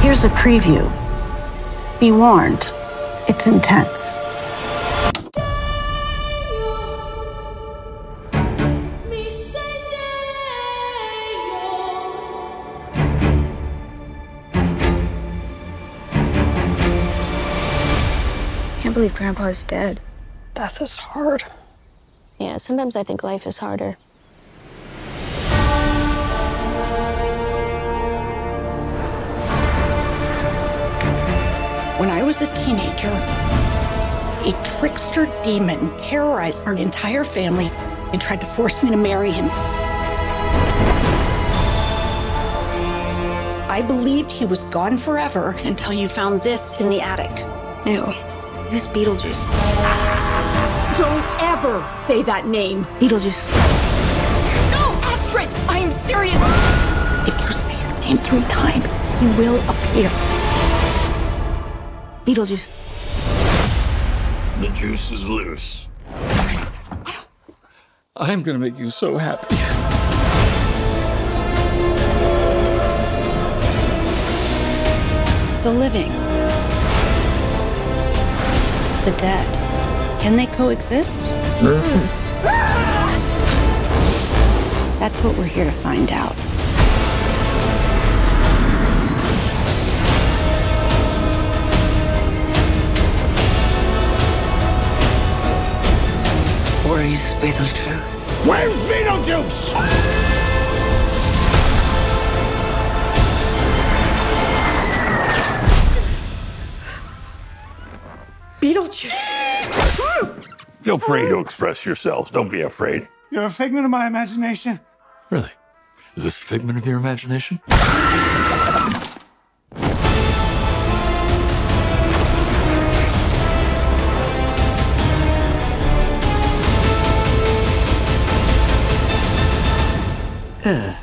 Here's a preview. Be warned, it's intense. Can't believe Grandpa's dead. Death is hard. Yeah, sometimes I think life is harder. When I was a teenager, a trickster demon terrorized our entire family and tried to force me to marry him. I believed he was gone forever until you found this in the attic. Ew. Who's Beetlejuice? Don't ever say that name. Beetlejuice. No, Astrid! I am serious. If you say his name 3 times, he will appear. Beetlejuice. The juice is loose. I'm gonna make you so happy. The living. The dead. Can they coexist? That's what we're here to find out. Where is Beetlejuice? Where's Beetlejuice? Beetlejuice! Feel free to express yourselves. Don't be afraid. You're a figment of my imagination. Really? Is this a figment of your imagination? Ugh.